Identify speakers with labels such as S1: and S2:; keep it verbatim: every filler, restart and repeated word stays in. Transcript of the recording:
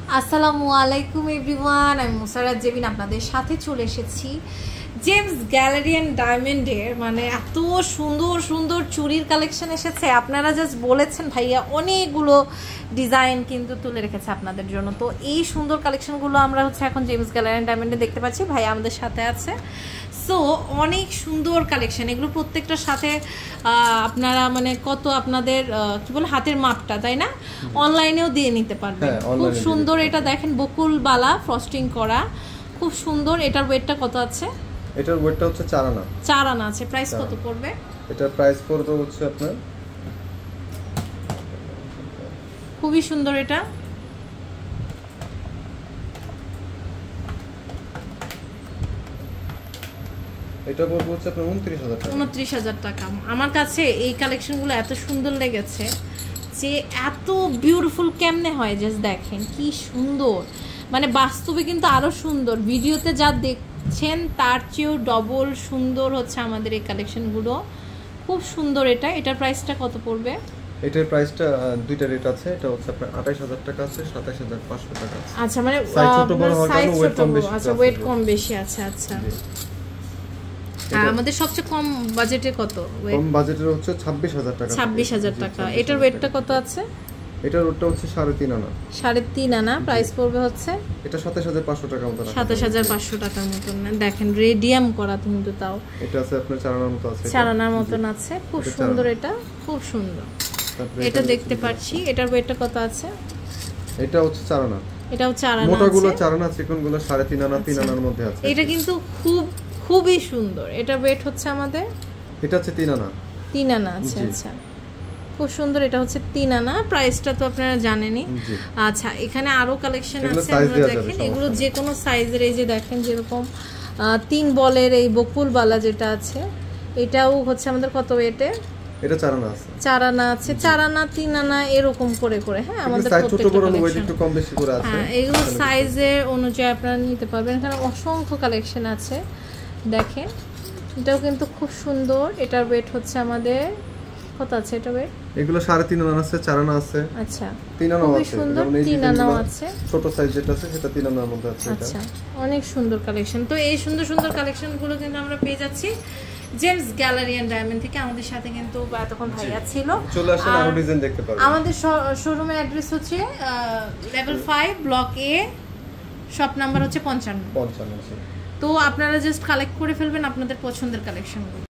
S1: আসসালামু আলাইকুম এভরিওয়ান, আমি মুসারাত জেবিন আপনাদের সাথে চলে এসেছি জেমস গ্যালারি অ্যান্ড ডায়মন্ডের। মানে এত সুন্দর সুন্দর চুড়ির কালেকশন এসেছে, আপনারা জাস্ট বলেছেন ভাইয়া অনেকগুলো ডিজাইন কিন্তু তুলে রেখেছে আপনাদের জন্য। তো এই সুন্দর কালেকশনগুলো আমরা হচ্ছে এখন জেমস গ্যালারি অ্যান্ড ডায়মন্ডে দেখতে পাচ্ছি, ভাইয়া আমাদের সাথে আছে। সো অনেক সুন্দর কালেকশন, এগুলো প্রত্যেকটার সাথে আপনারা মানে কত আপনাদের কি বলে হাতের মাপটা, তাই না, অনলাইনেও দিয়ে নিতে পারবেন। খুব সুন্দর, এটা দেখেন বকুল বালা ফ্রস্টিং করা, খুব সুন্দর। এটার ওয়েটটা কত আছে?
S2: এটার ওয়েটটা হচ্ছে চার আনা।
S1: চার আনা আছে। প্রাইস কত পড়বে?
S2: এটার প্রাইস পড়বে হচ্ছে আপনার
S1: খুবই সুন্দর। এটা
S2: এটা পড়বে হচ্ছে আপনার উনত্রিশ হাজার টাকা।
S1: উনত্রিশ হাজার টাকা। আমার কাছে এই কালেকশনগুলো এত সুন্দর লেগেছে যে এত বিউটিফুল কেমনে হয়, জাস্ট দেখেন কি সুন্দর। মানে বাস্তবে কিন্তু আরো সুন্দর, ভিডিওতে যা দেখছেন তার চেয়েও ডবল সুন্দর হচ্ছে আমাদের এই কালেকশনগুলো। খুব সুন্দর। এটা এটার প্রাইসটা কত পড়বে?
S2: এটার প্রাইসটা দুইটা রেট আছে, এটা হচ্ছে আপনার আঠাশ হাজার টাকা আছে, সাতাশ হাজার পাঁচশো টাকা আছে।
S1: আচ্ছা, মানে
S2: সাইজ ছোট বড় হওয়ার কারণে ওয়েট কম বেশি।
S1: আচ্ছা, ওয়েট কম বেশি আছে। আচ্ছা, আমাদের সবচেয়ে কম বাজেটে কত?
S2: কম বাজেটের হচ্ছে ছাব্বিশ হাজার টাকা।
S1: ছাব্বিশ হাজার টাকা। এটার ওয়েটটা কত আছে?
S2: এটার ওয়েটটা হচ্ছে সাড়ে তিন আনা।
S1: সাড়ে তিন আনা। প্রাইস পড়বে হচ্ছে
S2: এটা সাতাশ হাজার পাঁচশো টাকা মতো।
S1: সাতাশ হাজার পাঁচশো টাকার মতন। দেখেন রেডিয়াম করা কিন্তু, তাও
S2: এটা আছে আপনার চার আনার মতো আছে।
S1: চার আনার মতন আছে। খুব সুন্দর, এটা খুব সুন্দর। এটা দেখতে পাচ্ছি। এটার ওয়েটটা কত আছে?
S2: এটা হচ্ছে চার আনা।
S1: এটাও চার আনা।
S2: মোটাগুলো চার আনা, চিকনগুলো সাড়ে তিন আনা, তিন আনার মধ্যে আছে।
S1: এটা কিন্তু খুব খুবই সুন্দর। এটা ওয়েট হচ্ছে আমাদের,
S2: এটা হচ্ছে তিন আনা।
S1: তিন আনা আছে। আচ্ছা, খুব সুন্দর। এটা হচ্ছে তিন আনা। প্রাইসটা তো আপনারা জানেনই। আচ্ছা, এখানে আরো কালেকশন আছে, আমরা দেখেন এগুলো যে কোনো সাইজের। এই যে দেখেন যেরকম তিন বলের এই বকুল বালা যেটা আছে, এটাও হচ্ছে আমাদের কত ওয়েটে?
S2: এটা চার আনা আছে।
S1: চার আনা আছে। চার আনা, তিন আনা এরকম করে করে। হ্যাঁ, আমাদের
S2: ছোট বড় ওয়েট একটু কম বেশি করে আছে।
S1: হ্যাঁ, এগুলো সাইজের অনুযায়ী আপনারা নিতে পারবেন। এখানে অসংখ্য কালেকশন আছে, দেখেন। এটাও কিন্তু খুব সুন্দর। এটার ওয়েট হচ্ছে আমাদের কত আছে? এটা ওয়েট
S2: এগুলো সাড়ে তিন আনা আছে, চার আনা আছে।
S1: আচ্ছা,
S2: তিন আনাও আছে।
S1: সুন্দর, তিন আনাও আছে।
S2: ছোট সাইজ যেটা আছে সেটা তিন আনার মধ্যে আছে।
S1: আচ্ছা, অনেক সুন্দর কালেকশন। তো এই সুন্দর সুন্দর কালেকশনগুলো কিন্তু আমরা পেয়ে যাচ্ছি জেমস গ্যালারি অ্যান্ড ডায়মন্ড থেকে। আমাদের সাথে কিন্তু এতক্ষণ ভাইয়া ছিল।
S2: চলে আসেন, আরো ডিজাইন দেখতে পারবেন।
S1: আমাদের শোরুমের অ্যাড্রেস হচ্ছে level five block A, shop number হচ্ছে পঞ্চান্ন।
S2: পঞ্চান্ন।
S1: তো আপনারা জাস্ট কালেক্ট করে ফেলবেন আপনাদের পছন্দের কালেকশনগুলো।